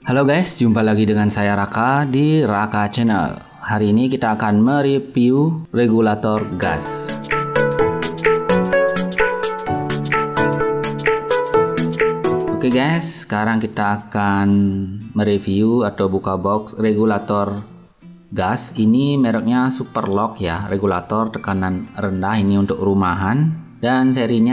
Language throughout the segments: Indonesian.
Halo guys, jumpa lagi dengan saya Raka di Raka Channel. Hari ini kita akan mereview regulator gas. Oke guys, sekarang kita akan mereview atau buka box regulator gas. Ini mereknya Superlock ya, regulator tekanan rendah ini untuk rumahan dan serinya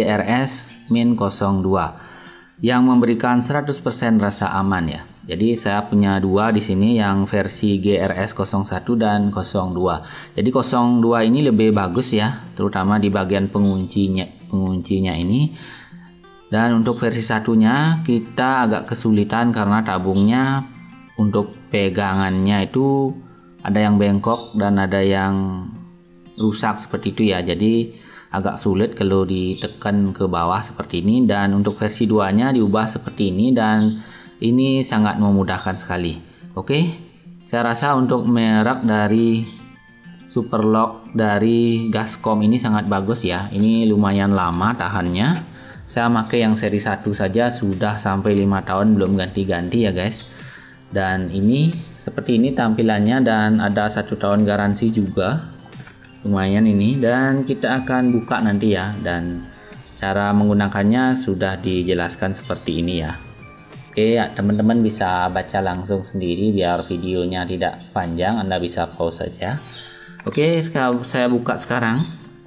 GRS-02 yang memberikan 100% rasa aman ya. Jadi saya punya dua di sini, yang versi GRS-01 dan 02. Jadi 02 ini lebih bagus ya, terutama di bagian penguncinya ini. Dan untuk versi satunya kita agak kesulitan karena tabungnya untuk pegangannya itu ada yang bengkok dan ada yang rusak seperti itu ya. Jadi agak sulit kalau ditekan ke bawah seperti ini, dan untuk versi 2 nya diubah seperti ini dan ini sangat memudahkan sekali. Oke, saya rasa untuk merek dari Superlock dari Gascom ini sangat bagus ya. Ini lumayan lama tahannya. Saya pakai yang seri 1 saja sudah sampai 5 tahun belum ganti-ganti ya guys. Dan ini seperti ini tampilannya dan ada 1 tahun garansi juga. Lumayan ini, dan kita akan buka nanti ya, dan cara menggunakannya sudah dijelaskan seperti ini ya. Oke ya, teman-teman bisa baca langsung sendiri biar videonya tidak panjang, Anda bisa pause saja. Oke, saya buka sekarang.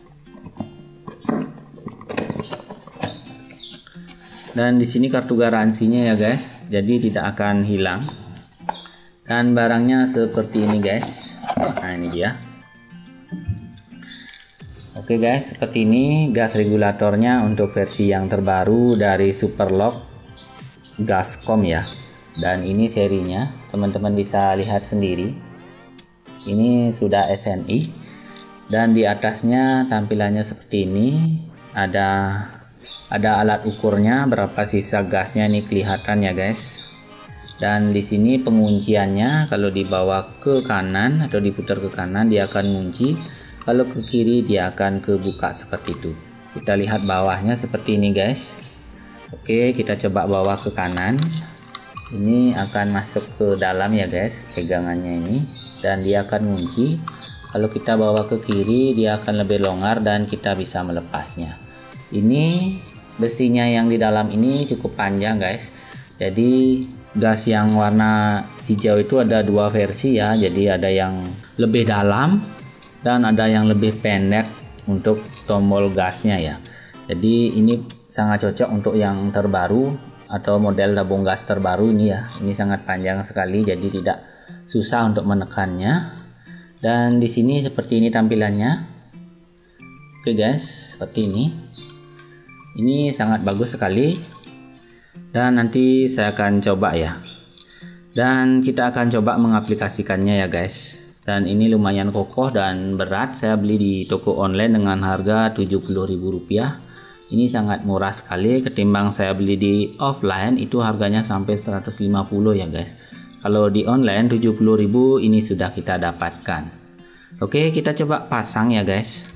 Dan di sini kartu garansinya ya guys, jadi tidak akan hilang. Dan barangnya seperti ini guys. Nah ini dia. Oke guys, seperti ini gas regulatornya untuk versi yang terbaru dari Superlock Gascom ya. Dan ini serinya, teman-teman bisa lihat sendiri. Ini sudah SNI. Dan di atasnya tampilannya seperti ini. Ada alat ukurnya, berapa sisa gasnya ini kelihatan ya guys. Dan di sini pengunciannya, kalau dibawa ke kanan atau diputar ke kanan dia akan mengunci. Kalau ke kiri dia akan kebuka seperti itu. Kita lihat bawahnya seperti ini guys. Oke, kita coba bawa ke kanan. Ini akan masuk ke dalam ya guys, pegangannya ini, dan dia akan mengunci. Kalau kita bawa ke kiri dia akan lebih longgar dan kita bisa melepasnya. Ini besinya yang di dalam ini cukup panjang guys. Jadi gas yang warna hijau itu ada 2 versi ya. Jadi ada yang lebih dalam dan ada yang lebih pendek untuk tombol gasnya ya. Jadi ini sangat cocok untuk yang terbaru atau model tabung gas terbaru ini ya. Ini sangat panjang sekali, jadi tidak susah untuk menekannya. Dan di sini seperti ini tampilannya. Oke guys, seperti ini. Ini sangat bagus sekali. Dan nanti saya akan coba ya. Dan kita akan coba mengaplikasikannya ya guys. Dan ini lumayan kokoh dan berat. Saya beli di toko online dengan harga Rp70.000. Ini sangat murah sekali ketimbang saya beli di offline, itu harganya sampai 150 ya guys. Kalau di online 70.000 ini sudah kita dapatkan. Oke, kita coba pasang ya guys.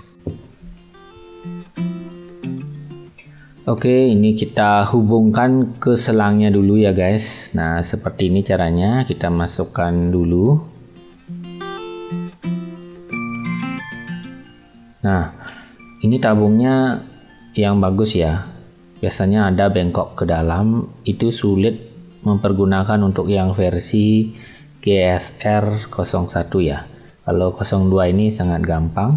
Oke, ini kita hubungkan ke selangnya dulu ya guys. Nah, seperti ini caranya. Kita masukkan dulu. Nah, ini tabungnya yang bagus ya. Biasanya ada bengkok ke dalam, itu sulit mempergunakan untuk yang versi GSR-01 ya. Kalau 02 ini sangat gampang.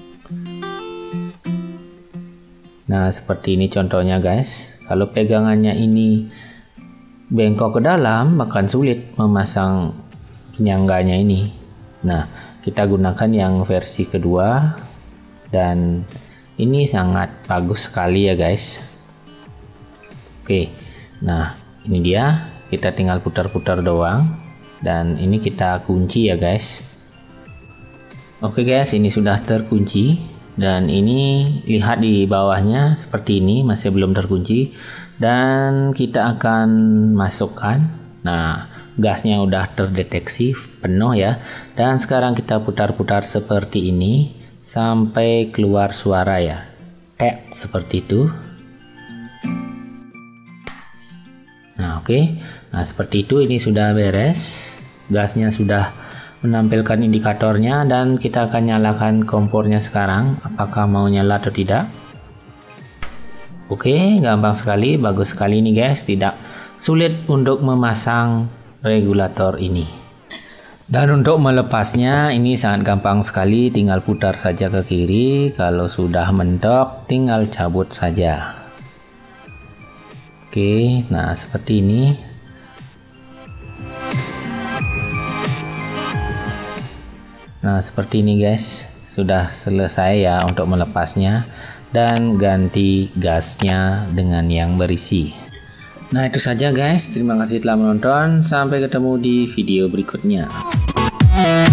Nah, seperti ini contohnya guys. Kalau pegangannya ini bengkok ke dalam, bahkan sulit memasang penyangganya ini. Nah, kita gunakan yang versi kedua. Dan ini sangat bagus sekali ya guys. Oke, nah ini dia, kita tinggal putar-putar doang, dan ini kita kunci ya guys. Oke guys, ini sudah terkunci, dan ini lihat di bawahnya seperti ini, masih belum terkunci. Dan kita akan masukkan. Nah, gasnya udah terdeteksi penuh ya. Dan sekarang kita putar-putar seperti ini sampai keluar suara ya, tap seperti itu. Nah Oke, nah seperti itu, ini sudah beres. Gasnya sudah menampilkan indikatornya dan kita akan nyalakan kompornya sekarang, apakah mau nyala atau tidak. Oke, gampang sekali, bagus sekali nih guys, tidak sulit untuk memasang regulator ini. Dan untuk melepasnya ini sangat gampang sekali, tinggal putar saja ke kiri. Kalau sudah mentok tinggal cabut saja. Oke, nah seperti ini. Nah seperti ini guys, sudah selesai ya untuk melepasnya dan ganti gasnya dengan yang berisi. Nah itu saja guys, terima kasih telah menonton, sampai ketemu di video berikutnya.